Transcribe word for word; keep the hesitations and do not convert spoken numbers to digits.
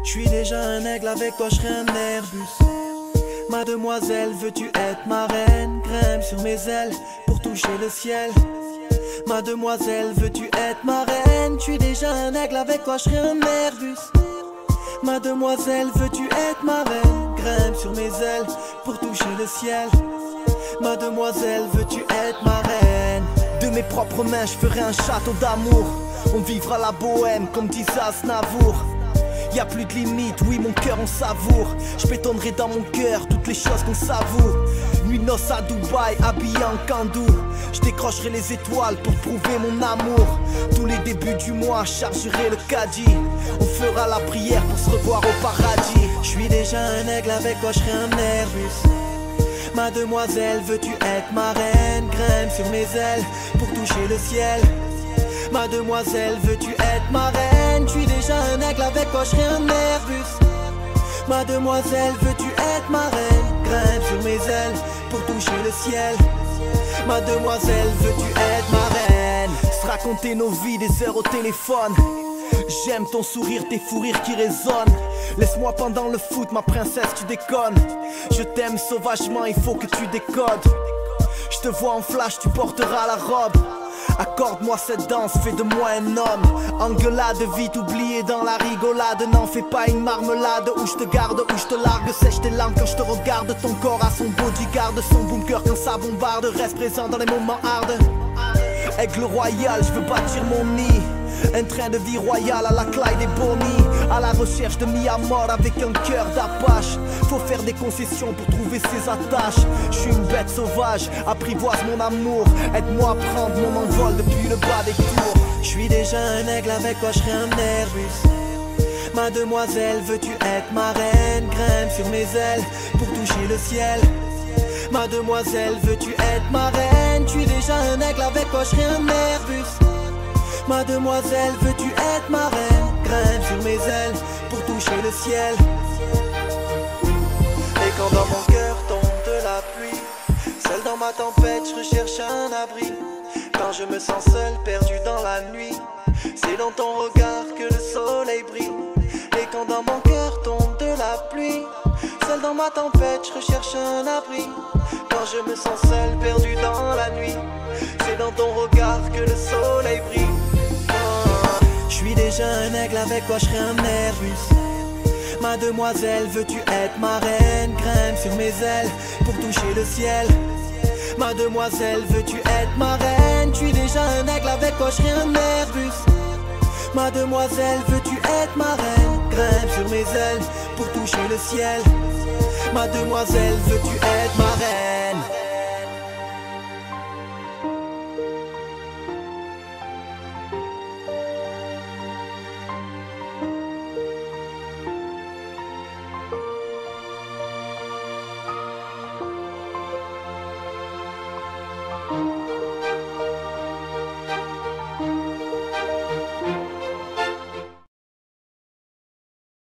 Je suis déjà un aigle, avec toi je serai un Airbus. Mademoiselle, veux-tu être ma reine? Grimpe sur mes ailes pour toucher le ciel. Mademoiselle, veux-tu être ma reine? Je suis déjà un aigle, avec toi je serai un Airbus. Mademoiselle, veux-tu être ma reine? Grimpe sur mes ailes pour toucher le ciel. Mademoiselle, veux-tu être ma reine? De mes propres mains, je ferai un château d'amour. On vivra la bohème comme disait Aznavour. Y'a plus de limite, oui mon cœur on savoure. Je bétonnerai dans mon cœur toutes les choses qu'on savoure. Nuit noce à Dubaï, habillé en kandou. Je décrocherai les étoiles pour prouver mon amour. Tous les débuts du mois, chargerai le caddie. On fera la prière pour se revoir au paradis. Je suis déjà un aigle, avec toi je serai un Airbus. Mademoiselle, veux-tu être ma reine? Grimpe sur mes ailes pour toucher le ciel. Mademoiselle, veux-tu être ma reine? Je suis déjà un aigle, avec toi je serai un Airbus. Mademoiselle, veux-tu être ma reine? Grimpe sur mes ailes pour toucher le ciel. Mademoiselle, veux-tu être ma reine? Se raconter nos vies, des heures au téléphone. J'aime ton sourire, tes fous rires qui résonnent. Laisse-moi pendant le foot, ma princesse, tu déconnes. Je t'aime sauvagement, il faut que tu décodes. Je te vois en flash, tu porteras la robe. Accorde-moi cette danse, fais de moi un homme. Engueulade, vite oubliée dans la rigolade. N'en fais pas une marmelade, où je te garde, où je te largue. Sèche tes larmes quand je te regarde. Ton corps a son bodyguard, son bunker quand ça bombarde. Reste présent dans les moments hard. Aigle royal, je veux bâtir mon nid. Un train de vie royal à la Clyde et Bonnie. À la recherche de mi à mort avec un cœur d'apache. Faut faire des concessions pour trouver ses attaches. Je suis une bête sauvage, apprivoise mon amour. Aide-moi à prendre mon envol depuis le bas des tours. Je suis déjà un aigle, avec toi je serai un Airbus. Mademoiselle, veux-tu être ma reine? Grimpe sur mes ailes pour toucher le ciel. Mademoiselle, veux-tu être ma reine? Je suis déjà un aigle, avec toi je serai un Airbus. Mademoiselle, veux-tu être ma reine? Grimpe sur mes ailes pour toucher le ciel. Et quand dans mon cœur tombe de la pluie, seul dans ma tempête, je recherche un abri. Quand je me sens seul, perdu dans la nuit, c'est dans ton regard que le soleil brille. Et quand dans mon cœur tombe de la pluie, seul dans ma tempête, je recherche un abri. Quand je me sens seul, perdu dans la nuit, c'est dans ton regard que le soleil brille. Je suis déjà un aigle, avec toi je serai un Airbus. Mademoiselle, veux-tu être ma reine? Grimpe sur mes ailes pour toucher le ciel. Mademoiselle, veux-tu être ma reine? Je suis déjà un aigle, avec toi je serai un Airbus. Mademoiselle, veux-tu être ma reine? Grimpe sur mes ailes pour toucher le ciel. Mademoiselle, veux-tu être ma reine?